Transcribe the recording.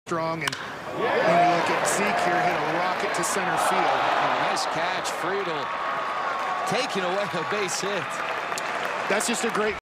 strong, and when you look at Zeke here, hit a rocket to center field. Oh, nice catch, Friedl taking away a base hit. That's just a great